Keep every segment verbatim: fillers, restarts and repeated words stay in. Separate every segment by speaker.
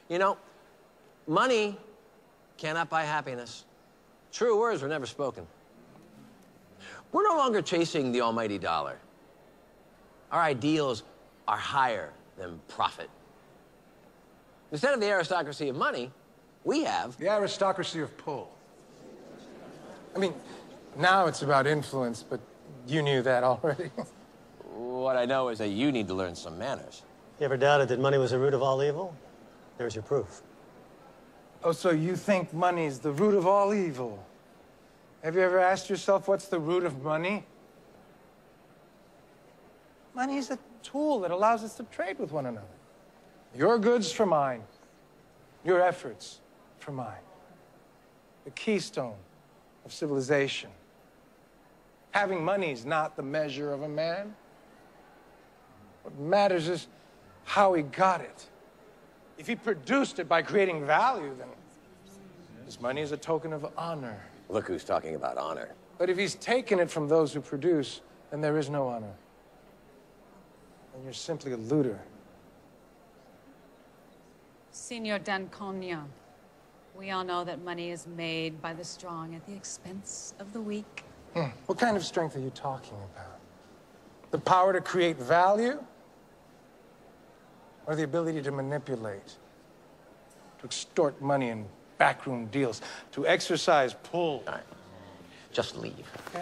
Speaker 1: You know, money cannot buy happiness. True words were never spoken. We're no longer chasing the almighty dollar. Our ideals are higher than profit. Instead of the aristocracy of money, we have...
Speaker 2: the aristocracy of pull. I mean, now it's about influence, but you knew that already.
Speaker 1: What I know is that you need to learn some manners.
Speaker 3: You ever doubted that money was the root of all evil? There's your proof.
Speaker 2: Oh, so you think money's the root of all evil? Have you ever asked yourself what's the root of money? Money is a tool that allows us to trade with one another. Your goods for mine, your efforts for mine. The keystone of civilization. Having money is not the measure of a man. What matters is how he got it. If he produced it by creating value, then his money is a token of honor.
Speaker 1: Look who's talking about honor.
Speaker 2: But if he's taken it from those who produce, then there is no honor. And you're simply a looter.
Speaker 4: Signor D'Anconia, we all know that money is made by the strong at the expense of the weak.
Speaker 2: Hmm. What kind of strength are you talking about? The power to create value? Or the ability to manipulate? To extort money in backroom deals? To exercise pull?
Speaker 1: All right. Just leave.
Speaker 2: Okay.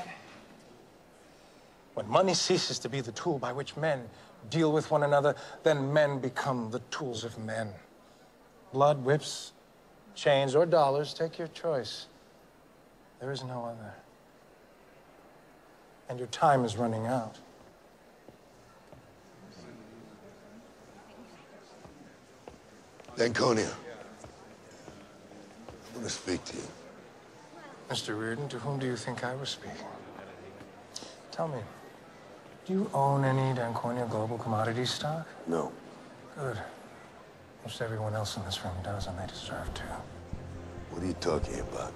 Speaker 2: When money ceases to be the tool by which men deal with one another, then men become the tools of men. Blood, whips, chains, or dollars, take your choice. There is no other. And your time is running out.
Speaker 5: D'Anconia, I want to speak to you.
Speaker 2: Mister Reardon, to whom do you think I was speaking? Tell me, do you own any D'Anconia Global Commodities stock?
Speaker 5: No.
Speaker 2: Good. Most everyone else in this room does, and they deserve to.
Speaker 5: What are you talking about?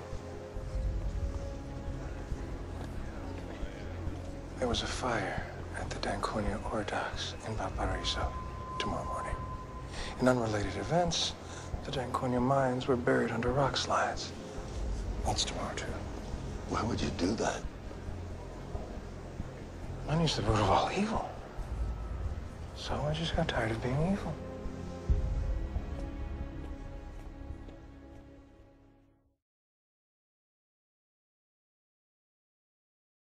Speaker 2: There was a fire at the D'Anconia ore docks in Valparaiso tomorrow morning. In unrelated events, the D'Anconia mines were buried under rock slides. That's tomorrow, too.
Speaker 5: Why would you do that?
Speaker 2: Money's the root of all evil. So I just got tired of being evil.